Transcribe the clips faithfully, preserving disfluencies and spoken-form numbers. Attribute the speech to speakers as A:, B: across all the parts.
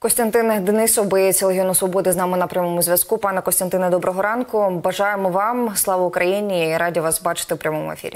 A: Костянтин Денисов, боєць Легіону Свободи, з нами на прямому зв'язку. Пане Костянтине, доброго ранку. Бажаємо вам, слава Україні, і раді вас бачити в прямому ефірі.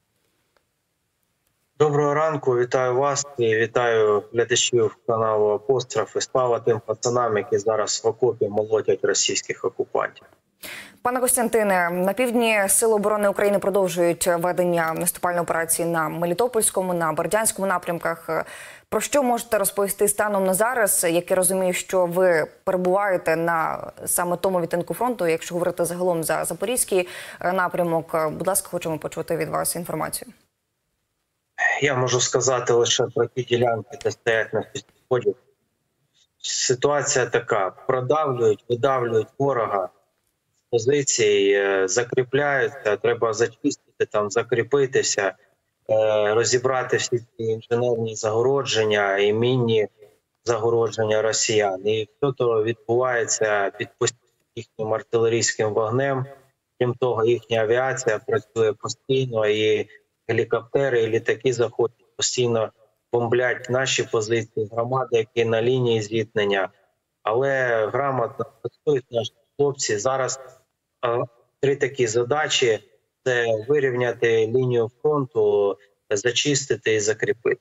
B: Доброго ранку, вітаю вас і вітаю глядачів каналу «Апостроф» і слава тим пацанам, які зараз в окопі молотять російських окупантів.
A: Пане Костянтине, на півдні Сили оборони України продовжують ведення наступальної операції на Мелітопольському, на Бердянському напрямках. Про що можете розповісти станом на зараз? Як я розумію, що ви перебуваєте на саме тому відтинку фронту, якщо говорити загалом за Запорізький напрямок. Будь ласка, хочемо почути від вас інформацію.
B: Я можу сказати лише про ті ділянки, де стоять на підході. Ситуація така: продавлюють, видавлюють ворога з позицій, закріпляються, треба зачистити, там, закріпитися, розібрати всі ці інженерні загородження і мінні загородження росіян. І все то відбувається під їхнім артилерійським вогнем. Крім того, їхня авіація працює постійно, і гелікоптери, і літаки заходять, постійно бомблять наші позиції, громади, які на лінії зіткнення. Але грамотно працюють наші хлопці. Зараз а, три такі задачі – це вирівняти лінію фронту, зачистити і закріпити.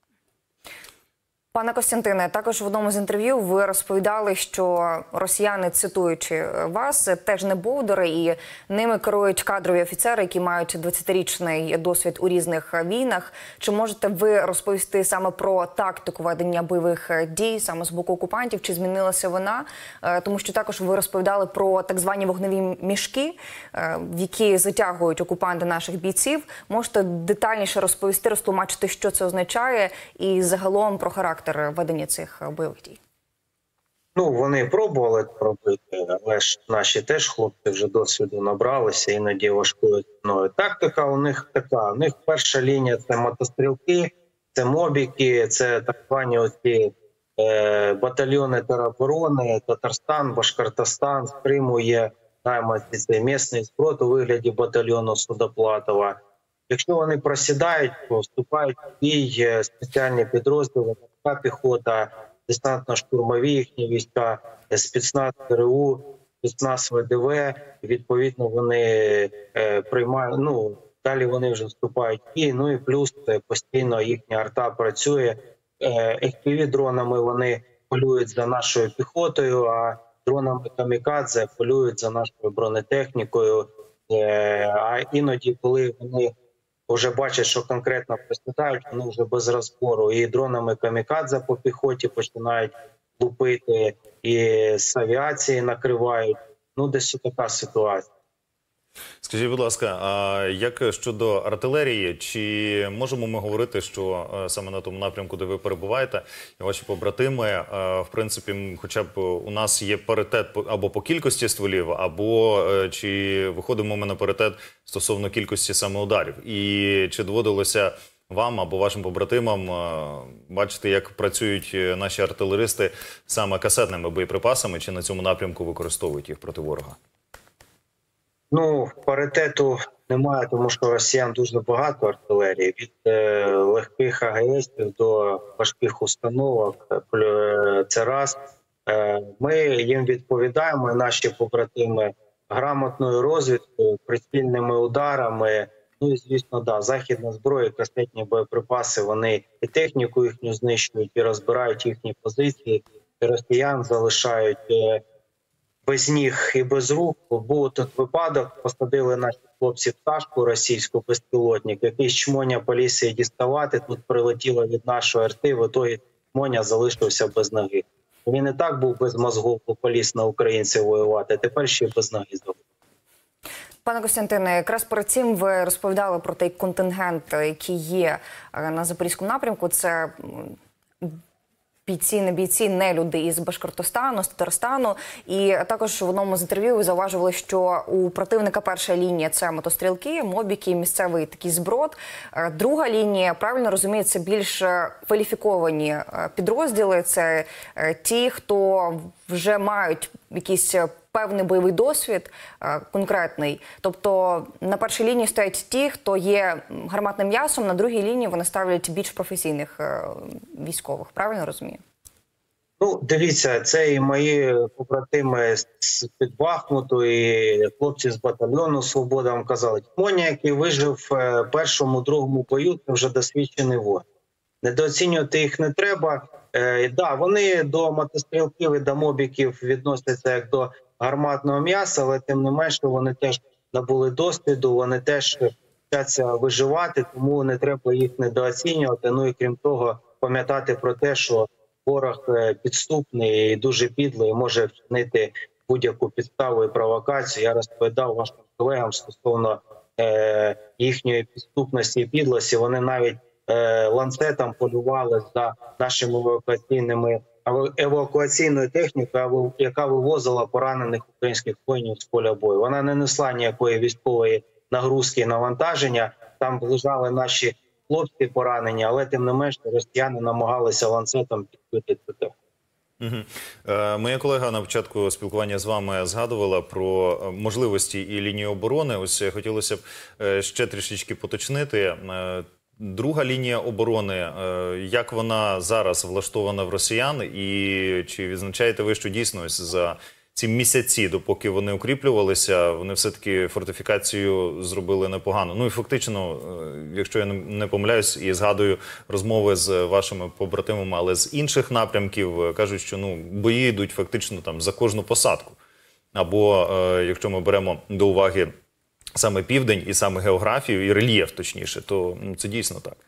A: Пане Костянтине, також в одному з інтерв'ю ви розповідали, що росіяни, цитуючи вас, теж не бовдури, і ними керують кадрові офіцери, які мають двадцятирічний досвід у різних війнах. Чи можете ви розповісти саме про тактику ведення бойових дій саме з боку окупантів? Чи змінилася вона? Тому що також ви розповідали про так звані вогневі мішки, в які затягують окупанти наших бійців. Можете детальніше розповісти, розтлумачити, що це означає, і загалом про характер ведення цих бойових дій?
B: Ну, вони пробували це робити, але ж наші теж хлопці вже досвіду набралися, іноді важкою ціною. Тактика у них така: у них перша лінія – це мотострілки, це мобіки, це так звані оці е, батальйони тероборони, Татарстан, Башкортостан, з Криму є найманці, це місний зброд у вигляді батальйону Судоплатова. Якщо вони просідають, то вступають в бій спеціальні підрозділи, піхота, десантно-штурмові їхні війська, спецназ ГРУ, спецназ ВДВ. Відповідно, вони е, приймають, ну, далі вони вже вступають в бій. Ну і плюс постійно їхня арта працює. Еф пі ві-дронами вони полюють за нашою піхотою, а дронами камікадзе полюють за нашою бронетехнікою. Е, а іноді, коли вони вже бачать, що конкретно просідають, вони вже без розбору і дронами камікадзе по піхоті починають лупити, і з авіації накривають. Ну, десь така ситуація.
C: Скажіть, будь ласка, а як щодо артилерії, чи можемо ми говорити, що саме на тому напрямку, де ви перебуваєте, і ваші побратими, в принципі, хоча б у нас є паритет або по кількості стволів, або чи виходимо ми на паритет стосовно кількості саме ударів? І чи доводилося вам або вашим побратимам бачити, як працюють наші артилеристи саме касетними боєприпасами, чи на цьому напрямку використовують їх проти ворога?
B: Ну, паритету немає, тому що росіян дуже багато артилерії. Від е, легких а ге есів до важких установок. Це раз. Е, ми їм відповідаємо, наші побратими, грамотною розвідкою, прицільними ударами. Ну і, звісно, да, західна зброя, касетні боєприпаси, вони і техніку їхню знищують, і розбирають їхні позиції, і росіян залишають е, без ніг і без рук. Був тут випадок, посадили наші хлопці пташку російську, безпілотник, якийсь чмоня поліз її діставати, тут прилетіло від нашої арти, в ітогі чмоня залишився без ноги. Він і так був без мозгов, бо поліз на українців воювати, тепер ще й без ноги залишився.
A: Пане Костянтине, якраз перед цим ви розповідали про той контингент, який є на Запорізькому напрямку. Це бійці, не бійці, не люди із Башкортостану, з Татарстану. І також в одному з інтерв'ю ви зауважили, що у противника перша лінія – це мотострілки, мобіки, місцевий такий зброд. Друга лінія, правильно розумію, це більш кваліфіковані підрозділи. Це ті, хто вже мають якісь певний бойовий досвід конкретний. Тобто на першій лінії стоять ті, хто є гарматним м'ясом, на другій лінії вони ставлять більш професійних військових. Правильно розумію?
B: Ну, Ну, дивіться, це і мої побратими з під Бахмуту, і хлопці з батальйону «Свобода» вам казали. Моня, який вижив в першому, другому бою, це вже досвідчений воїн. Недооцінювати їх не треба. Е, да, вони до мотострілків і до мобіків відносяться як до гарматного м'яса, але тим не менше вони теж набули досвіду, вони теж вчаться виживати, тому не треба їх недооцінювати. Ну і крім того, пам'ятати про те, що ворог підступний і дуже підлий, може вчинити будь-яку підставу і провокацію. Я розповідав вашим колегам стосовно е, їхньої підступності і підлості. Вони навіть е, ланцетом полювали за нашими евакуаційними евакуаційною технікою, яка вивозила поранених українських воїнів з поля бою. Вона не несла ніякої військової нагрузки і навантаження. Там лежали наші хлопці поранені, але тим не менше росіяни намагалися ланцетом підбити цю техніку.
C: Угу. Е, моя колега на початку спілкування з вами згадувала про можливості і лінію оборони. Ось хотілося б ще трішечки поточнити. Е, Друга лінія оборони, як вона зараз влаштована в росіян, і чи відзначаєте ви, що дійсно за ці місяці, допоки вони укріплювалися, вони все-таки фортифікацію зробили непогано? Ну і фактично, якщо я не помиляюсь і згадую розмови з вашими побратимами, але з інших напрямків, кажуть, що ну, бої йдуть фактично там за кожну посадку. Або, якщо ми беремо до уваги саме південь і саме географію, і рельєф, точніше, то ну, це дійсно так.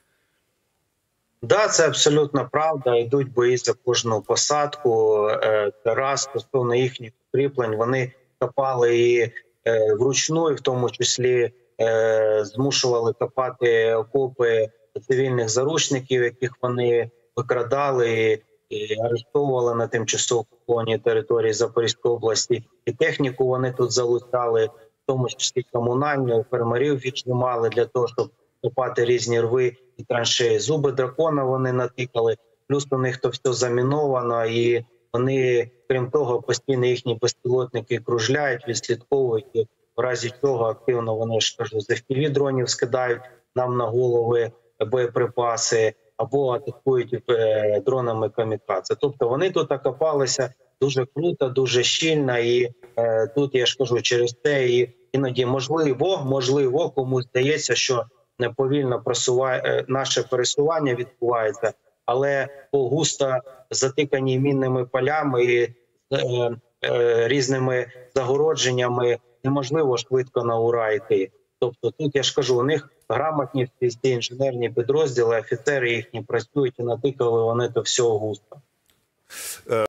B: Да, це абсолютно правда. Йдуть бої за кожну посадку. Раз стосовно їхніх укріплень, вони копали і вручну, і в тому числі змушували копати окопи цивільних заручників, яких вони викрадали і арештовували на тимчасово окупованій території Запорізької області. І техніку вони тут залучали, в тому числі комунальні, фермерів віджимали для того, щоб копати різні рви і траншеї. Зуби дракона вони натикали, плюс у них то все заміновано, і вони, крім того, постійно їхні безпілотники кружляють, відслідковують, і в разі чого активно, вони ж кажу, з еф пі ві-дронів скидають нам на голови боєприпаси, або атакують дронами камікадзе. Тобто вони тут окопалися дуже круто, дуже щільно, і е, тут, я ж кажу, через це і іноді можливо, можливо, комусь здається, що повільно просуває, наше пересування відбувається, але по густо затикані мінними полями і е, е, різними загородженнями неможливо швидко на ура йти. Тобто тут, я ж кажу, у них грамотні всі ці інженерні підрозділи, офіцери їхні працюють і натикали вони то всього густо.